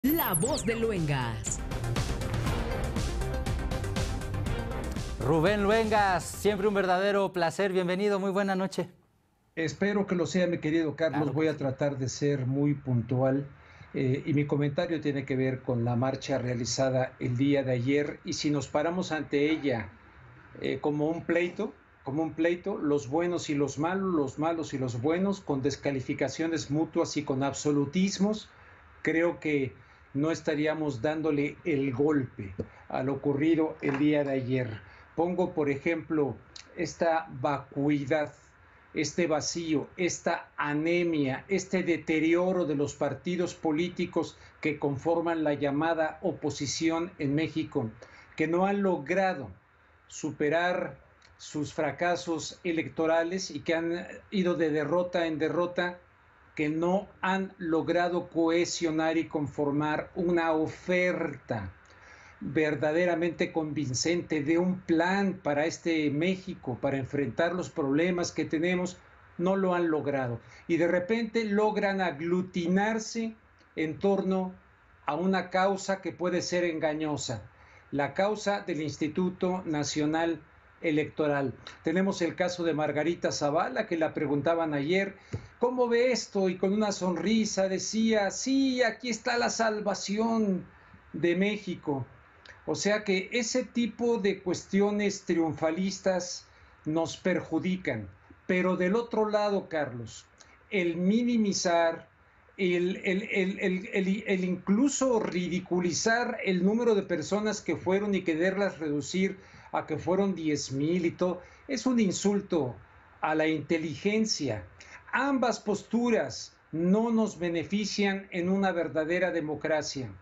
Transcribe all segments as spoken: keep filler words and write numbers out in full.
La voz de Luengas. Rubén Luengas, siempre un verdadero placer. Bienvenido, muy buena noche. Espero que lo sea, mi querido Carlos. Claro Voy que a sí. tratar de ser muy puntual eh, y mi comentario tiene que ver con la marcha realizada el día de ayer y si nos paramos ante ella eh, como un pleito, como un pleito, los buenos y los malos, los malos y los buenos, con descalificaciones mutuas y con absolutismos, creo que no estaríamos dándole el golpe a lo ocurrido el día de ayer. Pongo, por ejemplo, esta vacuidad, este vacío, esta anemia, este deterioro de los partidos políticos que conforman la llamada oposición en México, que no han logrado superar sus fracasos electorales y que han ido de derrota en derrota, que no han logrado cohesionar y conformar una oferta verdaderamente convincente de un plan para este México, para enfrentar los problemas que tenemos, no lo han logrado. Y de repente logran aglutinarse en torno a una causa que puede ser engañosa, la causa del Instituto Nacional Electoral. Tenemos el caso de Margarita Zavala, que la preguntaban ayer, ¿cómo ve esto? Y con una sonrisa decía, sí, aquí está la salvación de México. O sea que ese tipo de cuestiones triunfalistas nos perjudican. Pero del otro lado, Carlos, el minimizar, el, el, el, el, el, el incluso ridiculizar el número de personas que fueron y quererlas reducir a que fueron diez mil y todo, es un insulto a la inteligencia. Ambas posturas no nos benefician en una verdadera democracia.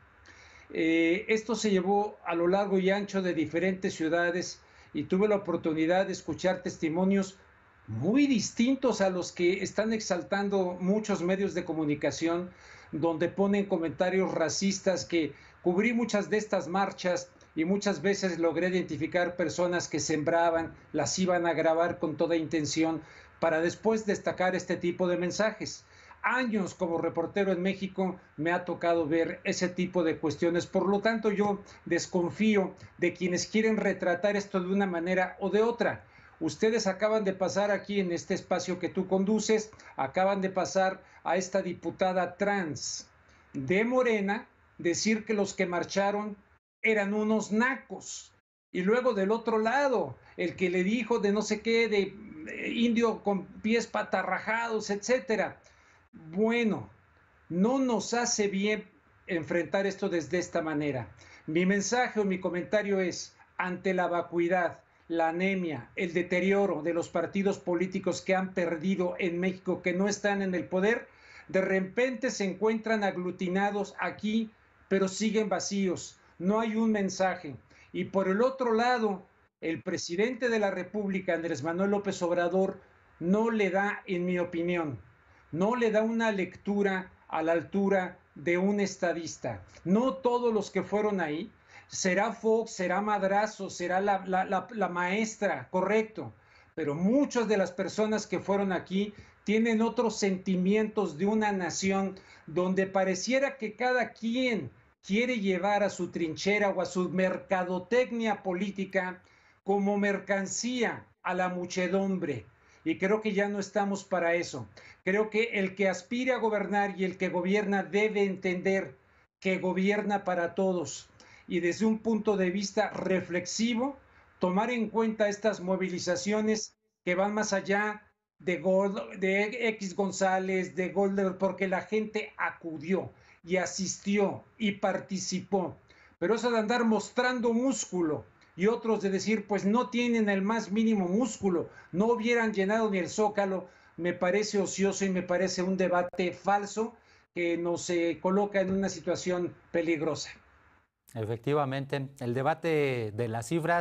Eh, esto se llevó a lo largo y ancho de diferentes ciudades y tuve la oportunidad de escuchar testimonios muy distintos a los que están exaltando muchos medios de comunicación, donde ponen comentarios racistas, que cubrí muchas de estas marchas y muchas veces logré identificar personas que sembraban, las iban a grabar con toda intención para después destacar este tipo de mensajes. Años como reportero en México me ha tocado ver ese tipo de cuestiones, por lo tanto yo desconfío de quienes quieren retratar esto de una manera o de otra. Ustedes acaban de pasar aquí en este espacio que tú conduces, acaban de pasar a esta diputada trans de Morena, decir que los que marcharon eran unos nacos. Y luego del otro lado, el que le dijo de no sé qué, de eh, indio con pies patarrajados, etcétera. Bueno, no nos hace bien enfrentar esto desde esta manera. Mi mensaje o mi comentario es, ante la vacuidad, la anemia, el deterioro de los partidos políticos que han perdido en México, que no están en el poder, de repente se encuentran aglutinados aquí, pero siguen vacíos. No hay un mensaje. Y por el otro lado, el presidente de la República, Andrés Manuel López Obrador, no le da, en mi opinión, no le da una lectura a la altura de un estadista. No todos los que fueron ahí, será Fox, será Madrazo, será la, la, la, la maestra, correcto, pero muchas de las personas que fueron aquí tienen otros sentimientos de una nación donde pareciera que cada quien quiere llevar a su trinchera o a su mercadotecnia política como mercancía a la muchedumbre. Y creo que ya no estamos para eso. Creo que el que aspire a gobernar y el que gobierna debe entender que gobierna para todos y desde un punto de vista reflexivo tomar en cuenta estas movilizaciones que van más allá de, Gold, de X González, de Golder, porque la gente acudió y asistió y participó. Pero eso de andar mostrando músculo y otros de decir, pues no tienen el más mínimo músculo, no hubieran llenado ni el Zócalo, me parece ocioso y me parece un debate falso que nos eh, coloca en una situación peligrosa. Efectivamente, el debate de las cifras